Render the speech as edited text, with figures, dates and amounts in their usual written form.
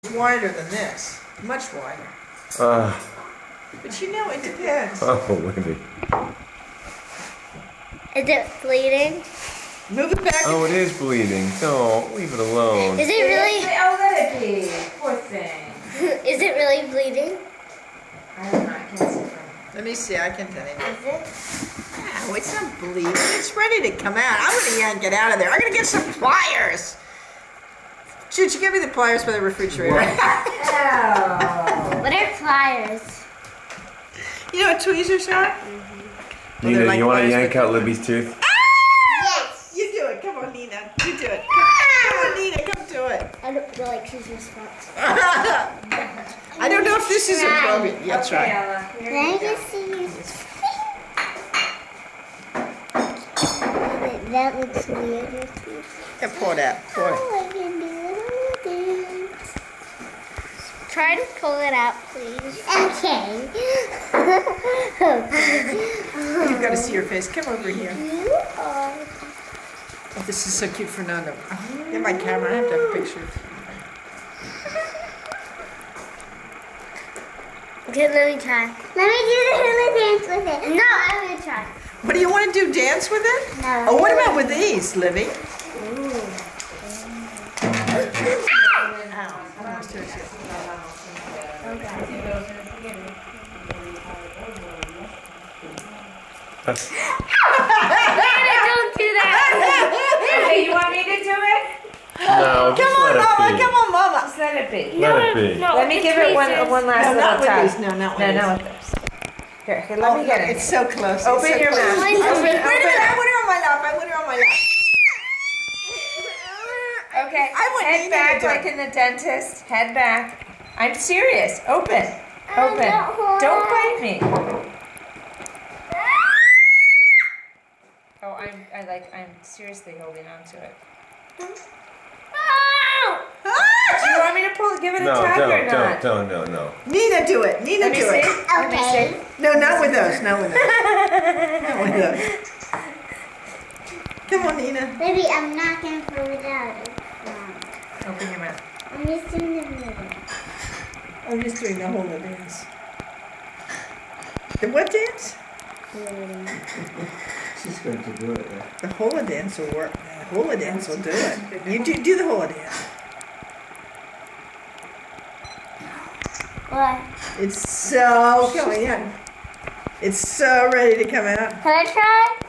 wider than this. Much wider. But you know, it depends. Oh, Libby. Is it bleeding? Move it back. Oh, it is bleeding. No, leave it alone. Is it really? Oh, let it be. Poor thing. Is it really bleeding? I don't know. I can't see from. Let me see. I can tell you. Is it? No, it's not bleeding. It's ready to come out. I'm going to yank it out of there. I'm going to get some pliers. Shoot, you give me the pliers for the refrigerator. Oh. What are pliers? You know what tweezers are? Nina, like you want to pliers yank with- out Libby's tooth? Yes. You do it. Come on, Nina. You do it. Come on, Nina. Come do it. I don't feel like scissor spots. I don't know if this is appropriate. Yeah, Okay, try. Ella. Here Can I you go. just see you? That looks weird. Yeah, pour it out. Pour it. Oh, I can do it. Try to pull it out, please. Okay. Okay. You've got to see your face. Come over here. You are. Oh, this is so cute, Fernando. Oh, get my camera. I have to have a picture. Okay, let me try. Let me do the hula dance with it. No, I'm going to try. What do you want to do? Dance with it? No. Oh, what about with these, Libby? Don't do that. Okay, you want me to do it? No, just Come on, let it Mama. be. Come on, Mama. Just let it be. Let it be. No, Let me give it one last No, little not with tap. these. No, not with No, these. not with this. Here, let me get it. It's so close. Open It's so your close. mouth. Wait a Open, minute. I open. put her on my lap. I put her on my lap. Okay, I want head Nina back to do like it. in the dentist. Head back. I'm serious. Open. I'm Open. not horrible. Don't bite me. Oh, I'm seriously holding on to it. Oh! Do you want me to give it a No, tap or not? don't, no. Nina, do it. Nina, Let me do see. it. Let me Okay. see. No, not with those. Not with those. Not with those. Come on, Nina. Maybe I'm not going to pull it out. Open your mouth. I'm just doing the middle. I'm just doing the hula dance. The what dance? She's going to do it. The hula dance will work. The hula dance will do it. You do the hula dance. What? It's so, come on, yeah. It's so ready to come out. Can I try?